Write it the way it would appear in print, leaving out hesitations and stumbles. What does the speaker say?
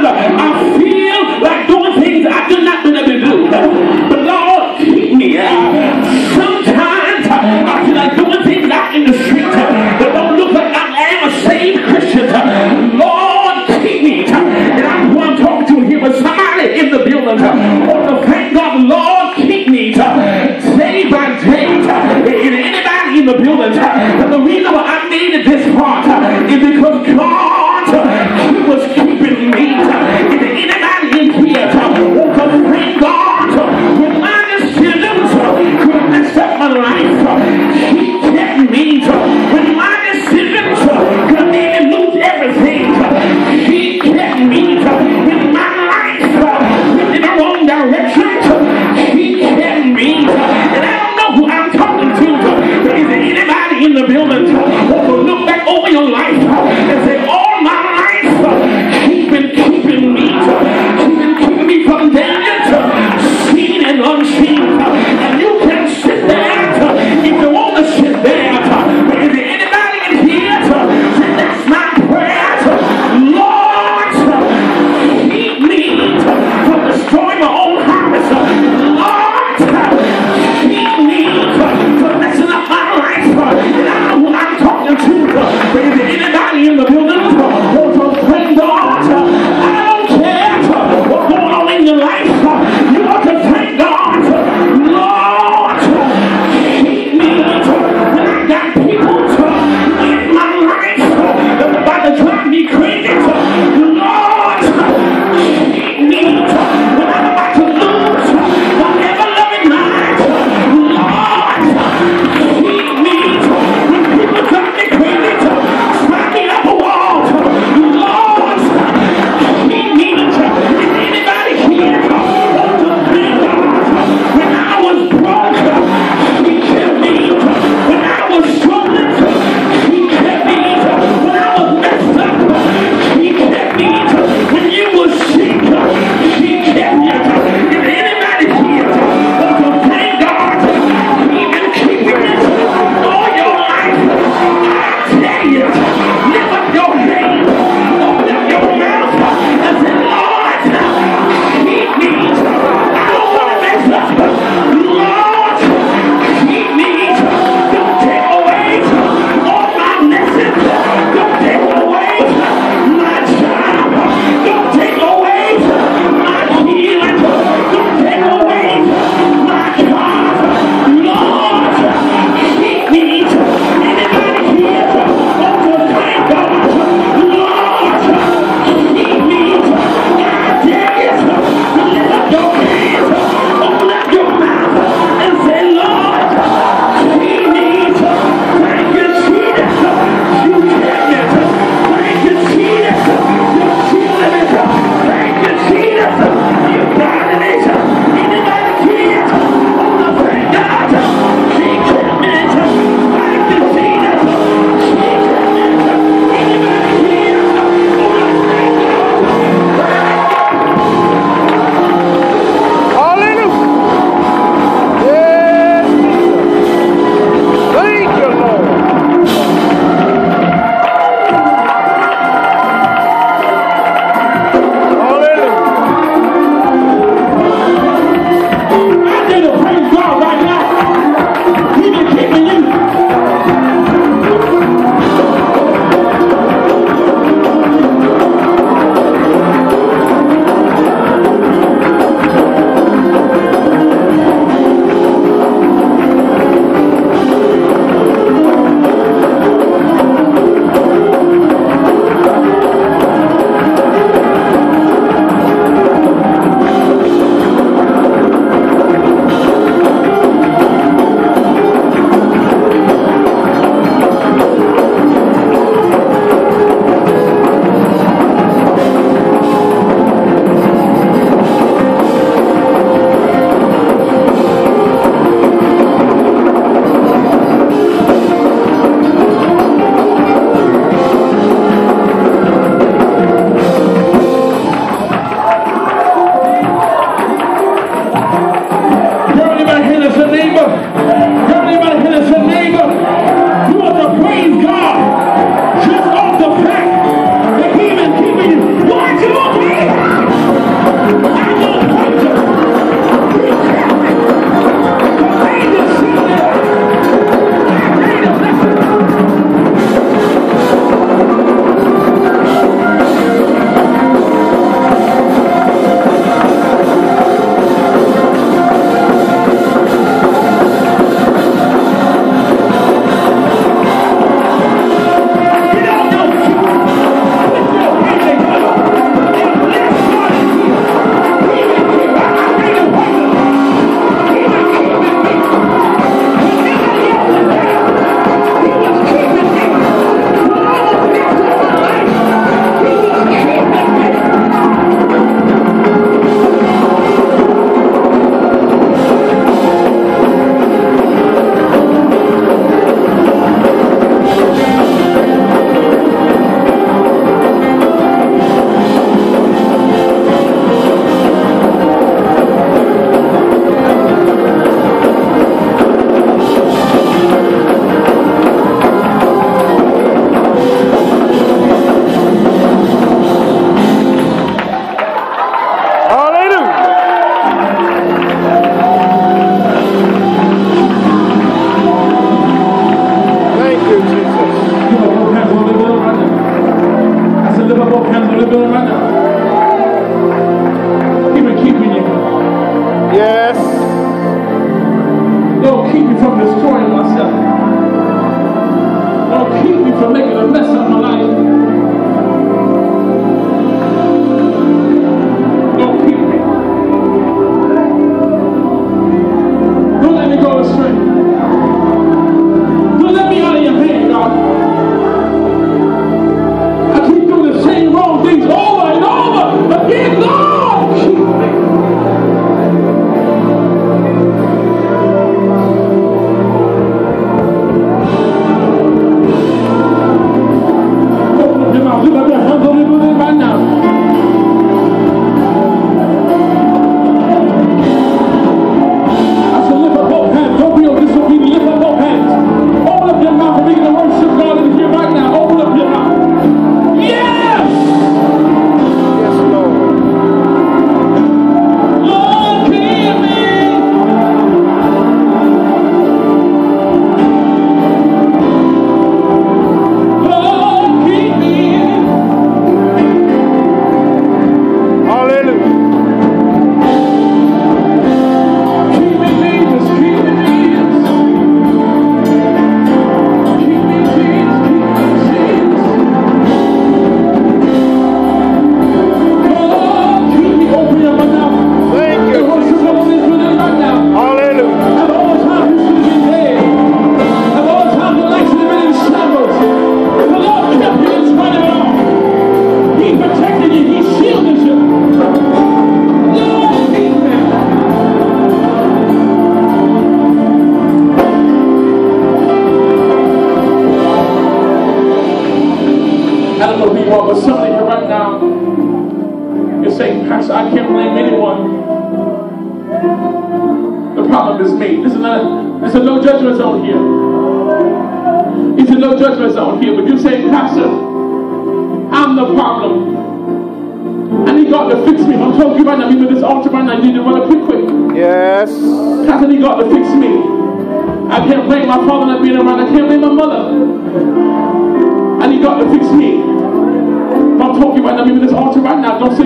I feel like doing things I do not want to do. But Lord, keep me. Sometimes I feel like doing things out in the street that don't look like I am a saved Christian. Lord, keep me. And I'm going to talk to him with somebody in the building. Oh, thank God, Lord, keep me. Day by day. And anybody in the building. And the reason why I needed this part is because God was keeping me. And anybody in here, oh, thank God, with my decisions right now. He's been keeping you. Yes. Lord, keep me from destroying myself. Lord, keep me from making a mess of my life. Lord, keep me. Don't let me go astray. Don't let me out of your hand, God. I keep doing the same wrong things over and over again. Lord, keep me. Lift up your hands on it right now. I said lift up both hands. Don't be disobedient. Lift up both hands. Open up your mouth and begin to worship God in here right now. Open up your mouth. Yes! Yes, Lord. Lord, keep me. Lord, keep me. Hallelujah. Keep me, Jesus. Keep me, Jesus. Keep me, Jesus. Keep me, Jesus. Lord, keep me. Open your mouth. Thank The you. worship of this right now. Hallelujah. At all times you should have been dead. At all times your life should have been in shambles. The Lord kept you in spite of it all. He protected you. He shielded you. Lord, keep me. I don't know who you are, but somebody here right now, you're saying, Pastor, I can't blame anyone. The problem is me. This is a no judgment zone here. It's a no judgment zone here. But you say, Pastor, I'm the problem. I need God to fix me. I'm telling you right now, even this altar right now, you need to run up quick. Yes. Pastor, I need God to fix me. I can't blame my father not being around. I can't blame my mother. I need God to fix me. I'm talking right now, even this altar right now. Don't say